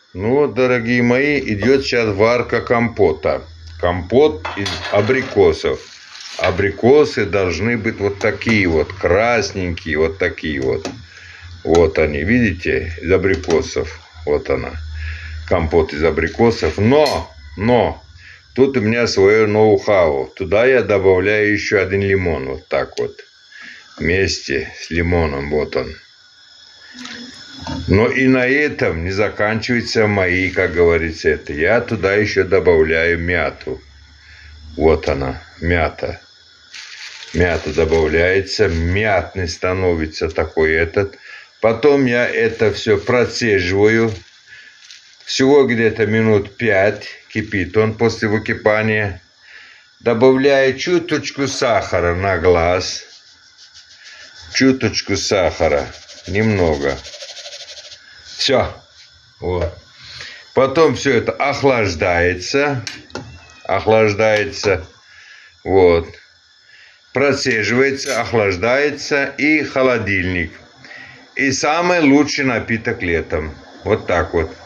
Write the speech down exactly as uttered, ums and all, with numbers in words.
Ну вот, дорогие мои, идет сейчас варка компота. Компот из абрикосов. Абрикосы должны быть вот такие вот, красненькие, вот такие вот. Вот они, видите, из абрикосов. Вот она. Компот из абрикосов. Но, но, тут у меня свое ноу-хау. Туда я добавляю еще один лимон. Вот так вот. Вместе с лимоном. Вот он. Но и на этом не заканчиваются мои, как говорится, это. Я туда еще добавляю мяту. Вот она, мята. Мята добавляется, мятный становится такой этот. Потом я это все процеживаю. Всего где-то минут пять кипит он после выкипания. Добавляю чуточку сахара на глаз. Чуточку сахара. Немного. Все. Вот. Потом все это охлаждается. Охлаждается. Вот. Процеживается, охлаждается и холодильник. И самый лучший напиток летом. Вот так вот.